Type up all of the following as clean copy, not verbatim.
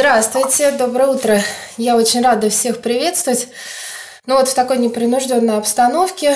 Здравствуйте, доброе утро. Я очень рада всех приветствовать. Ну вот в такой непринужденной обстановке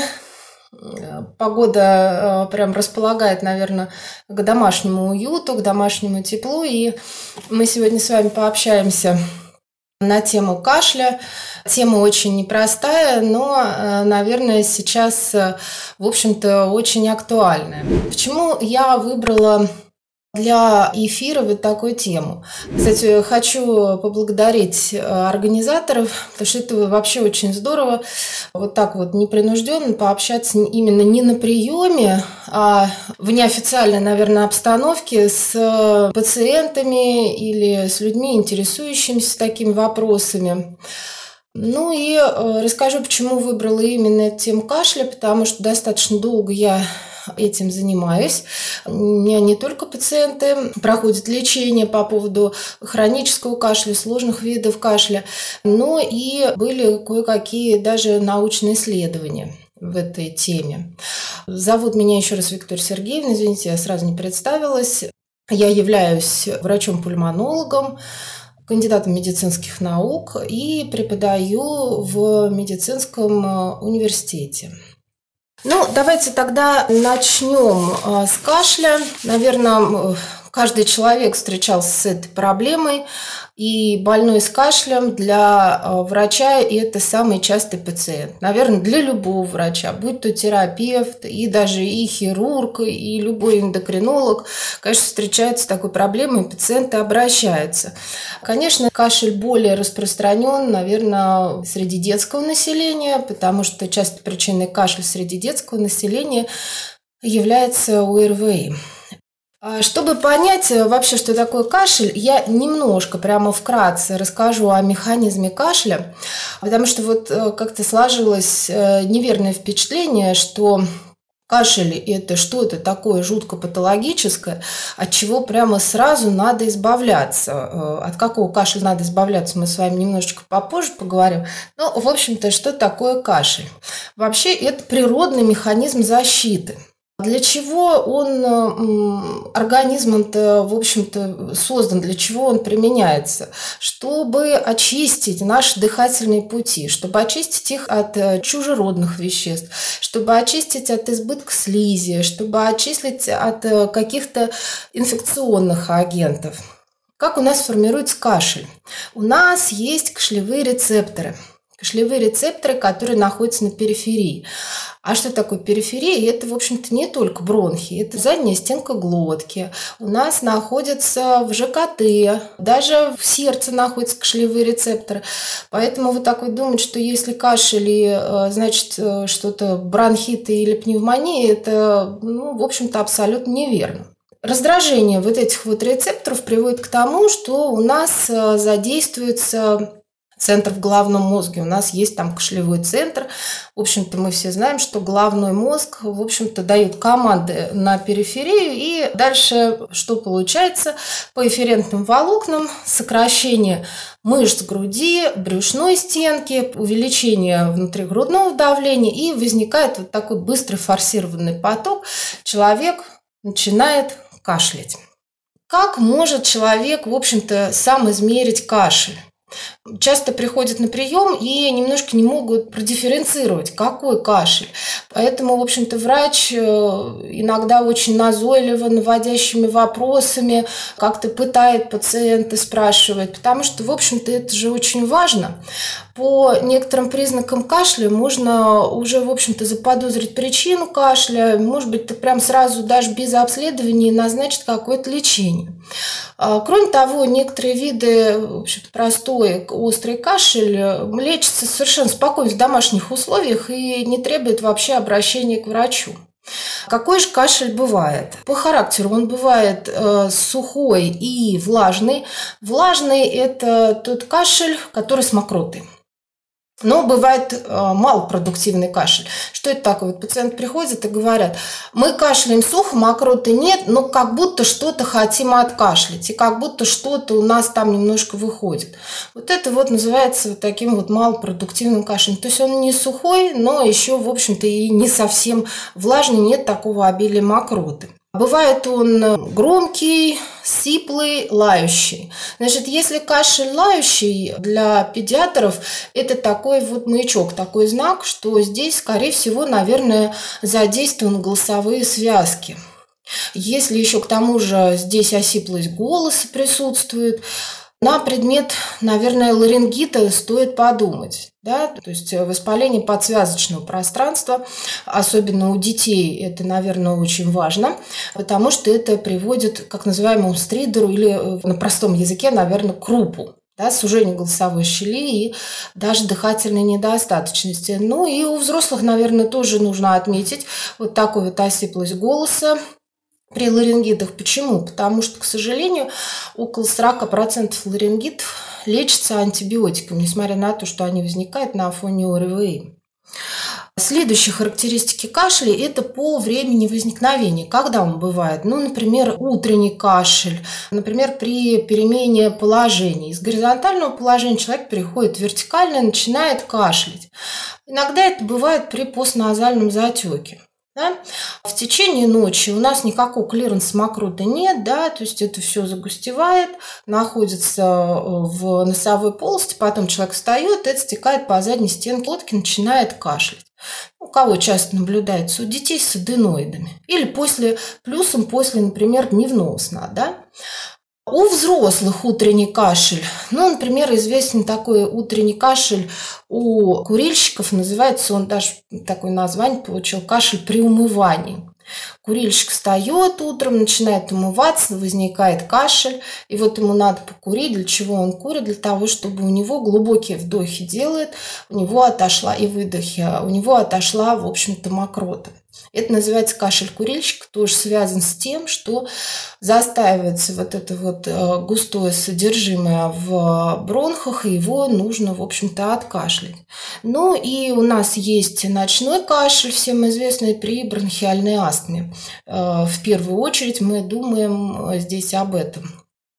погода прям располагает, наверное, к домашнему уюту, к домашнему теплу. И мы сегодня с вами пообщаемся на тему кашля. Тема очень непростая, но, наверное, сейчас, в общем-то, очень актуальная. Почему я выбрала для эфира вот такую тему? Кстати, хочу поблагодарить организаторов, потому что это вообще очень здорово вот так вот непринужденно пообщаться именно не на приеме, а в неофициальной, наверное, обстановке с пациентами или с людьми, интересующимися такими вопросами. Ну и расскажу, почему выбрала именно тему кашля, потому что достаточно долго я этим занимаюсь. У меня не только пациенты проходят лечение по поводу хронического кашля, сложных видов кашля, но и были кое-какие даже научные исследования в этой теме. Зовут меня еще раз Виктория Сергеевна, извините, я сразу не представилась. Я являюсь врачом-пульмонологом, кандидатом медицинских наук и преподаю в медицинском университете. Ну, давайте тогда начнем с кашля. Наверное, каждый человек встречался с этой проблемой, и больной с кашлем для врача это самый частый пациент. Наверное, для любого врача, будь то терапевт, и даже и хирург, и любой эндокринолог, конечно, встречается с такой проблемой, и пациенты обращаются. Конечно, кашель более распространен, наверное, среди детского населения, потому что частой причиной кашля среди детского населения является ОРВИ. Чтобы понять вообще, что такое кашель, я немножко, прямо вкратце расскажу о механизме кашля, потому что вот как-то сложилось неверное впечатление, что кашель – это что-то такое жутко патологическое, от чего прямо сразу надо избавляться. От какого кашля надо избавляться, мы с вами немножечко попозже поговорим. Но, в общем-то, что такое кашель? Вообще, это природный механизм защиты. Для чего он организмом-то, в общем-то, создан, для чего он применяется? Чтобы очистить наши дыхательные пути, чтобы очистить их от чужеродных веществ, чтобы очистить от избытка слизи, чтобы очистить от каких-то инфекционных агентов. Как у нас формируется кашель? У нас есть кашлевые рецепторы. Кашлевые рецепторы, которые находятся на периферии. А что такое периферия? Это, в общем-то, не только бронхи, это задняя стенка глотки. У нас находятся в ЖКТ, даже в сердце находятся кашлевые рецепторы. Поэтому вот так вот думать, что если кашель, значит, что-то бронхиты или пневмония, это, в общем-то, абсолютно неверно. Раздражение вот этих вот рецепторов приводит к тому, что у нас задействуется центр в головном мозге. У нас есть там кашлевой центр. В общем-то, мы все знаем, что головной мозг, в общем-то, дает команды на периферию. И дальше что получается? По эфферентным волокнам сокращение мышц груди, брюшной стенки, увеличение внутригрудного давления. И возникает вот такой быстрый форсированный поток. Человек начинает кашлять. Как может человек, в общем-то, сам измерить кашель? Часто приходят на прием и немножко не могут продифференцировать, какой кашель. Поэтому, в общем-то, врач иногда очень назойливо, наводящими вопросами как-то пытает пациента, спрашивает, потому что, в общем-то, это же очень важно. По некоторым признакам кашля можно уже, в общем-то, заподозрить причину кашля, может быть, ты прям сразу даже без обследования назначить какое-то лечение. Кроме того, некоторые виды, в общем-то, простой острый кашель лечится совершенно спокойно в домашних условиях и не требует вообще обращения к врачу. Какой же кашель бывает? По характеру он бывает сухой и влажный. Влажный – это тот кашель, который с мокротой. Но бывает малопродуктивный кашель. Что это такое? Вот пациент приходит и говорят, мы кашляем сухо, мокроты нет, но как будто что-то хотим откашлять, и как будто что-то у нас там немножко выходит. Вот это вот называется вот таким вот малопродуктивным кашлем. То есть он не сухой, но еще, в общем-то, и не совсем влажный, нет такого обилия мокроты. Бывает он громкий, сиплый, лающий. Значит, если кашель лающий, для педиатров это такой вот маячок, такой знак, что здесь, скорее всего, наверное, задействованы голосовые связки. Если еще к тому же здесь осиплость голоса присутствует, на предмет, наверное, ларингита стоит подумать. Да? То есть воспаление подсвязочного пространства, особенно у детей, это, наверное, очень важно, потому что это приводит к так называемому стридеру или на простом языке, наверное, к крупу. Да, сужение голосовой щели и даже дыхательной недостаточности. Ну и у взрослых, наверное, тоже нужно отметить вот такую вот осиплость голоса при ларингитах. Почему? Потому что, к сожалению, около 40% ларингитов лечится антибиотиками, несмотря на то, что они возникают на фоне ОРВИ. Следующие характеристики кашля – это по времени возникновения. Когда он бывает? Ну, например, утренний кашель, например, при перемене положений. Из горизонтального положения человек переходит в вертикальное, начинает кашлять. Иногда это бывает при постназальном затеке. Да? В течение ночи у нас никакого клиренса мокроты нет, да, то есть это все загустевает, находится в носовой полости, потом человек встает, это стекает по задней стенке глотки, начинает кашлять. У кого часто наблюдается? У детей с аденоидами. Или после, например, дневного сна. Да? У взрослых утренний кашель, ну, например, известен такой утренний кашель у курильщиков, называется он, даже такое название получил, кашель при умывании. Курильщик встает утром, начинает умываться, возникает кашель, и вот ему надо покурить. Для чего он курит? Для того, чтобы у него глубокие вдохи делает, у него отошла и выдохи, у него отошла, в общем-то, мокрота. Это называется кашель курильщика, тоже связан с тем, что застаивается вот это вот густое содержимое в бронхах, и его нужно, в общем-то, откашлять. Ну и у нас есть ночной кашель, всем известный при бронхиальной астме. В первую очередь мы думаем здесь об этом.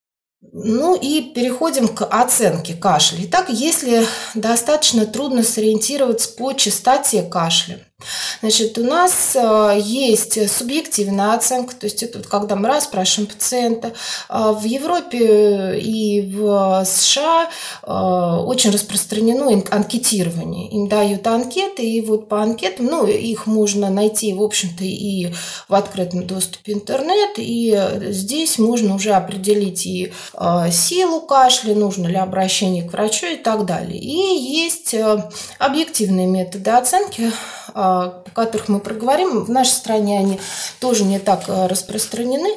Ну и переходим к оценке кашля. Итак, если достаточно трудно сориентироваться по частоте кашля, значит, у нас есть субъективная оценка, то есть это вот когда мы расспрашиваем пациента. В Европе и в США очень распространено анкетирование. Им дают анкеты, и вот по анкетам, ну, их можно найти, в общем-то, и в открытом доступе интернет, и здесь можно уже определить и силу кашля, нужно ли обращение к врачу и так далее. И есть объективные методы оценки, о которых мы проговорим. В нашей стране они тоже не так распространены,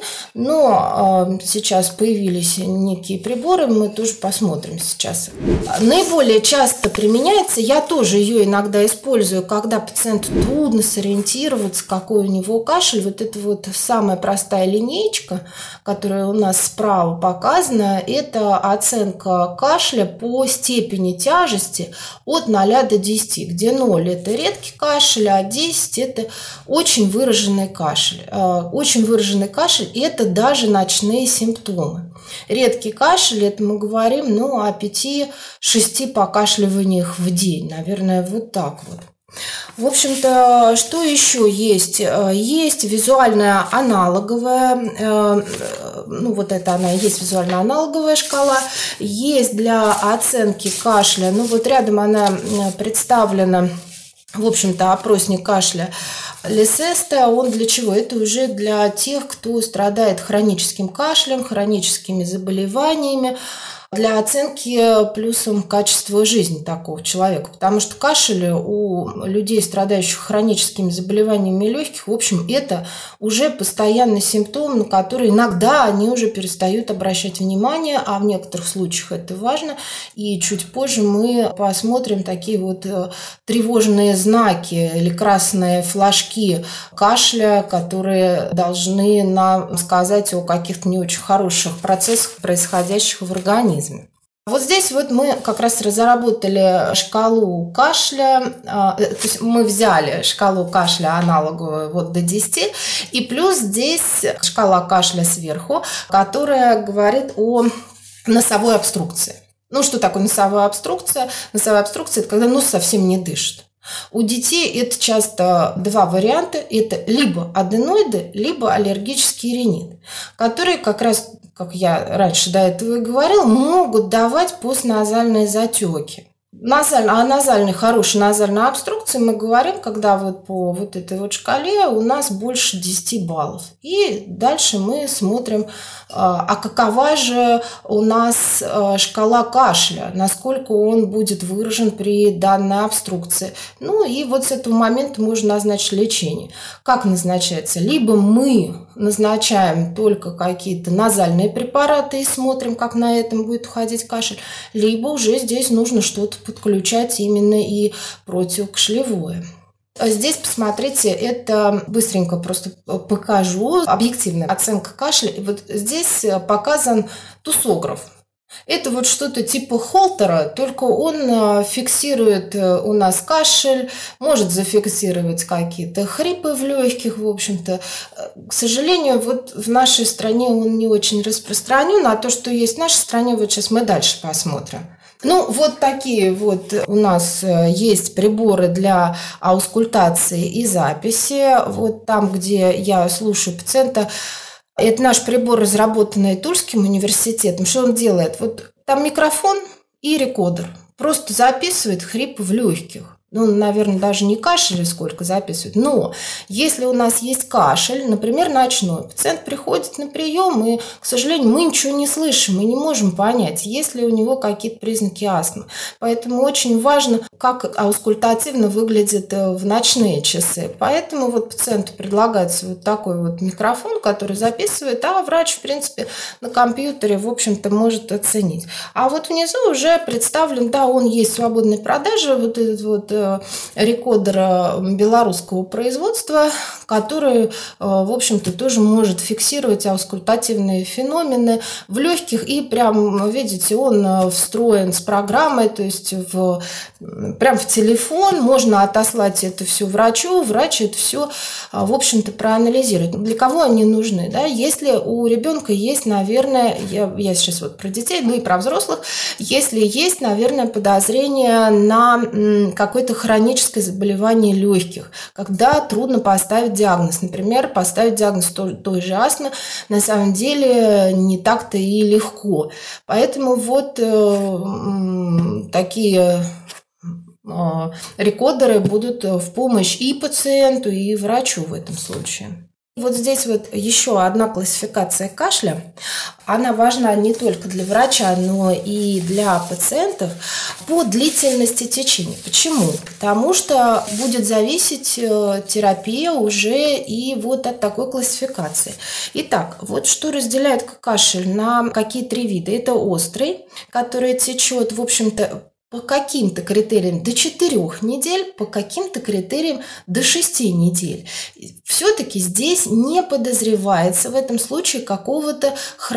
но сейчас появились некие приборы, мы тоже посмотрим сейчас. Наиболее часто применяется, я тоже ее иногда использую, когда пациенту трудно сориентироваться, какой у него кашель. Вот это вот самая простая линеечка, которая у нас справа показана, это оценка кашля по степени тяжести от 0 до 10, где 0 – это редкий кашель, а 10 – это очень выраженный кашель. Очень выраженный кашель – это даже ночные симптомы. Редкий кашель – это мы говорим о 5-6 покашливаниях в день. Наверное, вот так вот. В общем-то, что еще есть? Есть визуальная аналоговая, вот это она и есть визуально аналоговая шкала. Есть для оценки кашля, вот рядом она представлена, в общем-то, опросник кашля Лесеста. Он для чего? Это уже для тех, кто страдает хроническим кашлем, хроническими заболеваниями, для оценки плюсом качества жизни такого человека. Потому что кашель у людей, страдающих хроническими заболеваниями легких, в общем, это уже постоянный симптом, на который иногда они уже перестают обращать внимание, а в некоторых случаях это важно. И чуть позже мы посмотрим такие вот тревожные знаки или красные флажки кашля, которые должны нам сказать о каких-то не очень хороших процессах, происходящих в организме. Вот здесь вот мы как раз разработали шкалу кашля, то есть мы взяли шкалу кашля аналоговую вот до 10, и плюс здесь шкала кашля сверху, которая говорит о носовой обструкции. Что такое носовая обструкция? Носовая обструкция – это когда нос совсем не дышит. У детей это часто два варианта. Это либо аденоиды, либо аллергический ринит, которые как раз, как я раньше до этого и говорила, могут давать постназальные затеки. О назальной, хорошей назальной обструкции мы говорим, когда вот по вот этой вот шкале у нас больше 10 баллов. И дальше мы смотрим, а какова же у нас шкала кашля, насколько он будет выражен при данной обструкции. Ну и вот с этого момента можно назначить лечение. Как назначается? Либо мы назначаем только какие-то назальные препараты и смотрим, как на этом будет уходить кашель, либо уже здесь нужно что-то подключать именно и противокашлевое. Здесь, посмотрите, это быстренько просто покажу. Объективная оценка кашля. Вот здесь показан тусограф. Это вот что-то типа холтера, только он фиксирует у нас кашель, может зафиксировать какие-то хрипы в легких, в общем-то. К сожалению, вот в нашей стране он не очень распространен, а то, что есть в нашей стране, вот сейчас мы дальше посмотрим. Ну, вот такие вот у нас есть приборы для аускультации и записи. Вот там, где я слушаю пациента, это наш прибор, разработанный Тульским университетом. Что он делает? Вот там микрофон и рекордер. Просто записывает хрипы в легких. Ну, наверное, даже не кашель сколько записывает. Но если у нас есть кашель, например, ночной, пациент приходит на прием, и, к сожалению, мы ничего не слышим, мы не можем понять, есть ли у него какие-то признаки астмы. Поэтому очень важно, как аускультативно выглядит в ночные часы. Поэтому вот пациенту предлагается вот такой вот микрофон, который записывает, а врач, в принципе, на компьютере, в общем-то, может оценить. А вот внизу уже представлен, да, он есть в свободной продаже, вот этот вот рекордер белорусского производства, который, в общем-то, тоже может фиксировать аускультативные феномены в легких. И прям, видите, он встроен с программой, то есть прям в телефон. Можно отослать это все врачу, врач это все, в общем-то, проанализирует. Для кого они нужны? Да? Если у ребенка есть, наверное, я сейчас вот про детей, ну и про взрослых, если есть, наверное, подозрение на какой-то хроническое заболевание легких, когда трудно поставить диагноз. Например, поставить диагноз той же астмы на самом деле не так-то и легко. Поэтому вот такие рекордеры будут в помощь и пациенту, и врачу в этом случае. Вот здесь вот еще одна классификация кашля. Она важна не только для врача, но и для пациентов по длительности течения. Почему? Потому что будет зависеть терапия уже и вот от такой классификации. Итак, вот что разделяет кашель на какие три вида. Это острый, который течет, в общем-то, по каким-то критериям до 4 недель, по каким-то критериям до 6 недель. Все-таки здесь не подозревается в этом случае какого-то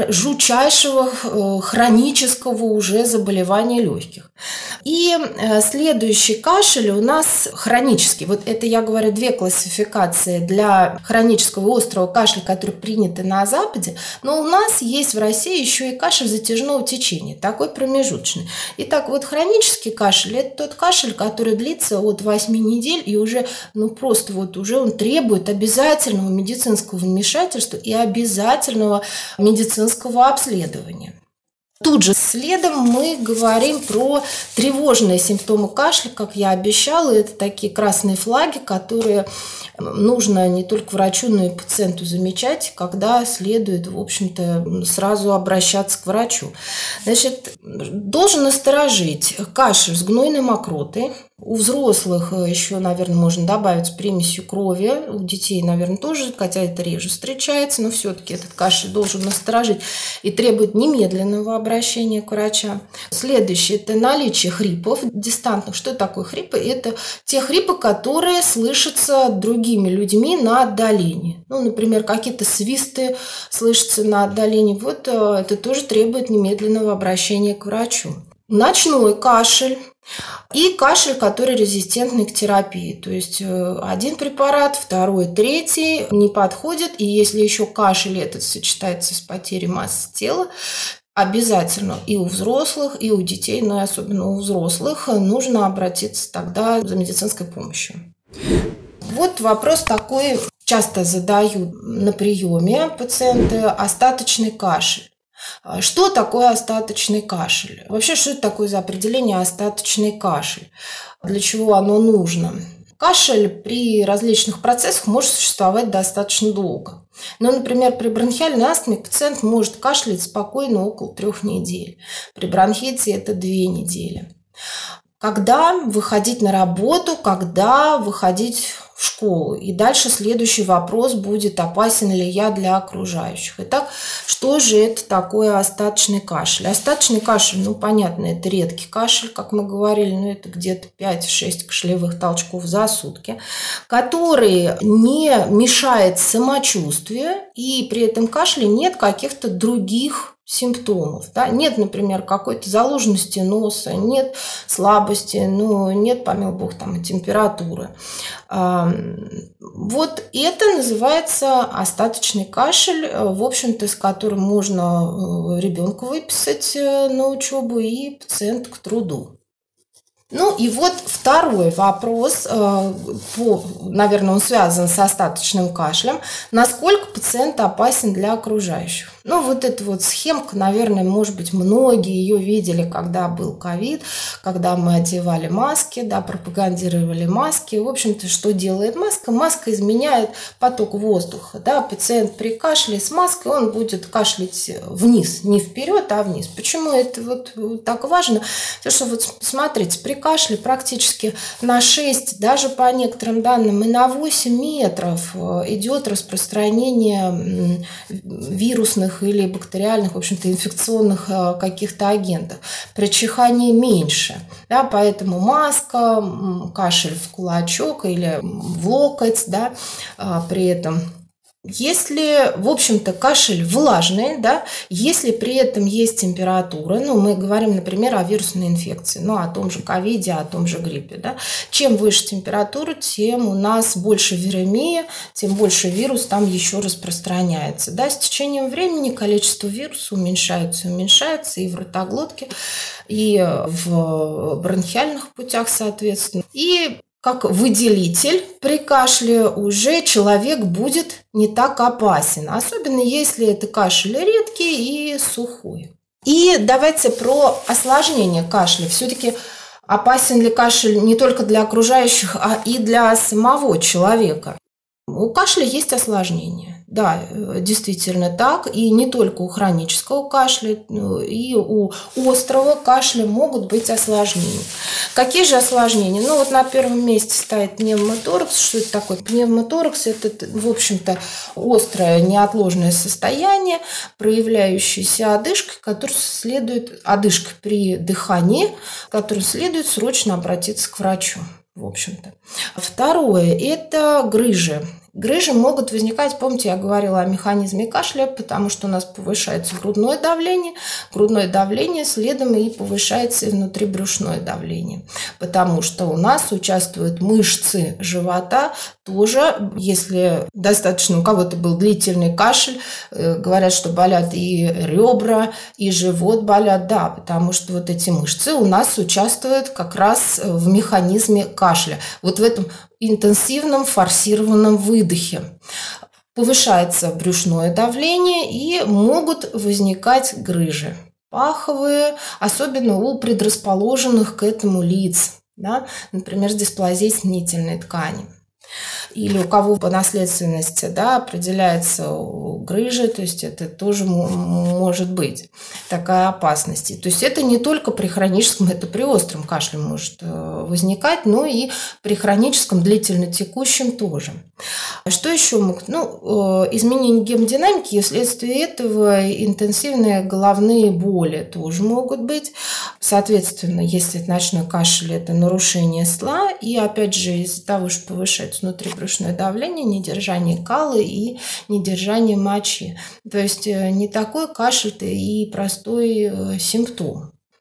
жутчайшего хронического уже заболевания легких. И следующий кашель у нас хронический. Вот это я говорю две классификации для хронического острого кашля, которые приняты на Западе. Но у нас есть в России еще и кашель затяжного течения, такой промежуточный. Итак, вот хронический кашель – это тот кашель, который длится от 8 недель и уже, просто вот уже он требует обязательного медицинского вмешательства и обязательного медицинского обследования. Тут же следом мы говорим про тревожные симптомы кашля, как я обещала. Это такие красные флаги, которые нужно не только врачу, но и пациенту замечать, когда следует, в общем-то, сразу обращаться к врачу. Значит, должен насторожить кашель с гнойной мокротой. У взрослых еще, наверное, можно добавить с примесью крови. У детей, наверное, тоже, хотя это реже встречается, но все-таки этот кашель должен насторожить и требует немедленного обращения к врачам. Следующее – это наличие хрипов дистантных. Что такое хрипы? Это те хрипы, которые слышатся другими людьми на отдалении. Например, какие-то свисты слышатся на отдалении. Вот это тоже требует немедленного обращения к врачу. Ночной кашель и кашель, который резистентный к терапии. То есть один препарат, второй, третий не подходит. И если еще кашель этот сочетается с потерей массы тела, обязательно и у взрослых, и у детей, но и особенно у взрослых, нужно обратиться тогда за медицинской помощью. Вот вопрос такой, часто задают на приеме пациенты: остаточный кашель. Что такое остаточный кашель? Вообще, что это такое за определение остаточный кашель? Для чего оно нужно? Кашель при различных процессах может существовать достаточно долго. Ну, например, при бронхиальной астме пациент может кашлять спокойно около 3 недель. При бронхите это 2 недели. Когда выходить на работу, когда выходить в школу? И дальше следующий вопрос будет: опасен ли я для окружающих? Итак, что же это такое остаточный кашель? Остаточный кашель, понятно, это редкий кашель, как мы говорили, это где-то 5-6 кашлевых толчков за сутки, который не мешает самочувствию, и при этом кашле нет каких-то других симптомов. Да? Нет, например, какой-то заложенности носа, нет слабости, нет, помимо бог, и температуры. Вот это называется остаточный кашель, в общем-то, с которым можно ребенку выписать на учебу и пациента к труду. И вот второй вопрос, наверное, он связан с остаточным кашлем. Насколько пациент опасен для окружающих? Вот эта вот схемка, наверное, может быть, многие ее видели, когда был ковид, когда мы одевали маски, пропагандировали маски. В общем-то, что делает маска? Маска изменяет поток воздуха. Пациент при кашле с маской, он будет кашлять вниз, не вперед, а вниз. Почему это вот так важно? Потому что, смотрите, при кашле практически на 6, даже по некоторым данным, и на 8 метров идет распространение вирусных или бактериальных, в общем-то, инфекционных каких-то агентов. При чихании меньше. Поэтому маска, кашель в кулачок или в локоть, при этом. Если, в общем-то, кашель влажный, если при этом есть температура, мы говорим, например, о вирусной инфекции, о том же ковиде, о том же гриппе, чем выше температура, тем у нас больше виремия, тем больше вирус там еще распространяется. С течением времени количество вируса уменьшается и в ротоглотке, и в бронхиальных путях, соответственно. И как выделитель при кашле уже человек будет не так опасен, особенно если это кашель редкий и сухой. И давайте про осложнение кашля. Все-таки опасен ли кашель не только для окружающих, а и для самого человека? У кашля есть осложнения. Да, действительно так. И не только у хронического кашля, и у острого кашля могут быть осложнения. Какие же осложнения? На первом месте стоит пневмоторакс. Что это такое? Пневмоторакс – это, в общем-то, острое неотложное состояние, проявляющееся одышкой при дыхании, которой следует срочно обратиться к врачу. В общем-то. Второе – это грыжи. Грыжи могут возникать, помните, я говорила о механизме кашля, потому что у нас повышается грудное давление следом и повышается и внутрибрюшное давление, потому что у нас участвуют мышцы живота тоже, если достаточно у кого-то был длительный кашель, говорят, что болят и ребра, и живот болят, потому что вот эти мышцы у нас участвуют как раз в механизме кашля, вот в этом интенсивном форсированном выдохе. Повышается брюшное давление и могут возникать грыжи. Паховые, особенно у предрасположенных к этому лиц, например, с дисплазией соединительной ткани. Или у кого по наследственности определяется грыжа, то есть это тоже может быть такая опасность. То есть это не только при хроническом, это при остром кашле может возникать, но и при хроническом длительно текущем тоже. Что еще могут? Изменение гемодинамики, и вследствие этого интенсивные головные боли тоже могут быть. Соответственно, если это ночной кашель, это нарушение сна, и опять же из-за того, что повышается внутрибрюшное давление, недержание кала и недержание мочи. То есть не такой кашель-то и простой симптом.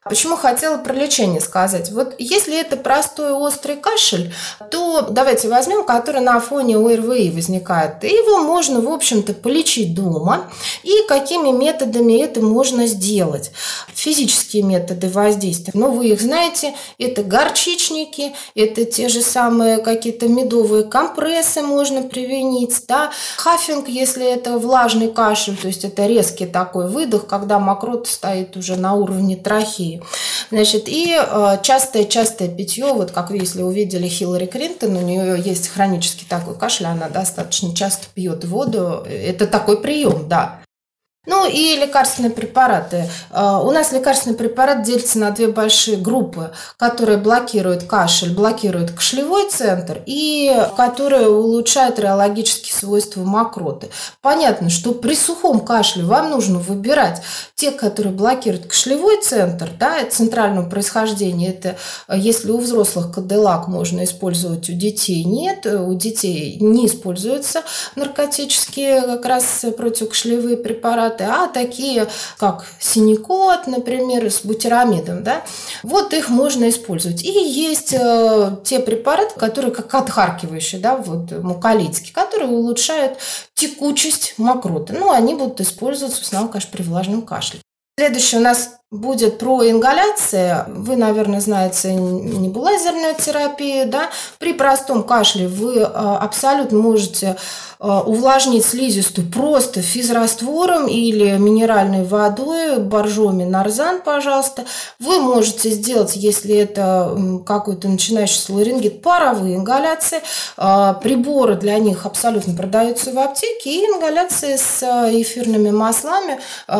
Почему хотела про лечение сказать? Вот если это простой острый кашель, то давайте возьмем, который на фоне ОРВИ возникает. И его можно, в общем-то, полечить дома. И какими методами это можно сделать? Физические методы воздействия. Ну, вы их знаете. Это горчичники, это те же самые какие-то медовые компрессы можно применить. Да? Хаффинг, если это влажный кашель, то есть это резкий такой выдох, когда мокрота стоит уже на уровне трахеи. Значит, и частое питье, вот как вы, если увидели Хиллари Клинтон, у нее есть хронический такой кашель, она достаточно часто пьет воду, это такой прием, да. Ну и лекарственные препараты. У нас лекарственный препарат делится на две большие группы, которые блокируют кашель, блокируют кашлевой центр и которые улучшают реологические свойства мокроты. Понятно, что при сухом кашле вам нужно выбирать те, которые блокируют кашлевой центр, да, центрального происхождения. Это если у взрослых кадилак можно использовать, у детей нет, у детей не используются наркотические как раз противокашлевые препараты, а такие, как синекот, например, с бутирамидом, да, вот их можно использовать. И есть те препараты, которые как отхаркивающие, да, вот муколитики, которые улучшают текучесть мокроты. Ну, они будут использоваться в основном, конечно, при влажном кашле. Следующее у нас будет про ингаляции. Вы, наверное, знаете небулайзерную терапию. Да? При простом кашле вы абсолютно можете увлажнить слизистую просто физраствором или минеральной водой, боржоми, нарзан, пожалуйста. Вы можете сделать, если это какой-то начинающий ларингит, паровые ингаляции. Приборы для них абсолютно продаются в аптеке. И ингаляции с эфирными маслами,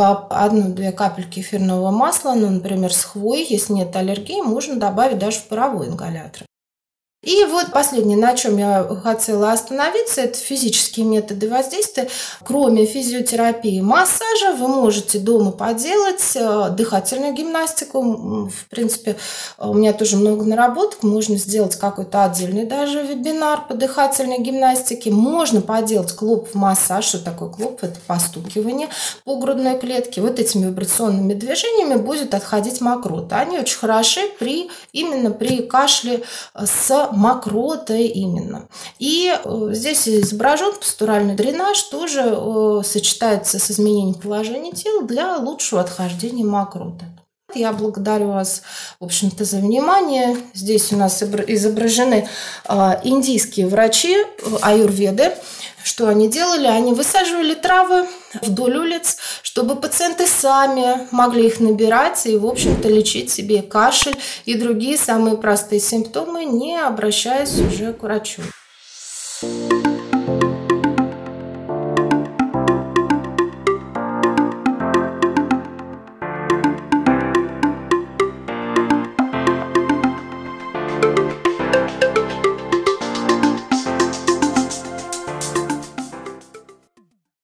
1-2 капельки эфирного масла, ну, например, с хвоей, если нет аллергии, можно добавить даже в паровой ингалятор. И вот последнее, на чем я хотела остановиться, это физические методы воздействия. Кроме физиотерапии и массажа, вы можете дома поделать дыхательную гимнастику. В принципе, у меня тоже много наработок. Можно сделать какой-то отдельный даже вебинар по дыхательной гимнастике. Можно поделать клоп-массаж. Что такое клоп? Это постукивание по грудной клетке. Вот этими вибрационными движениями будет отходить мокрота. Они очень хороши именно при кашле с мокротой именно. И здесь изображен постуральный дренаж, тоже сочетается с изменением положения тела для лучшего отхождения мокроты. Я благодарю вас, в общем-то, за внимание. Здесь у нас изображены индийские врачи, аюрведы. Что они делали? Они высаживали травы вдоль улиц, чтобы пациенты сами могли их набирать и, в общем-то, лечить себе кашель и другие самые простые симптомы, не обращаясь уже к врачу.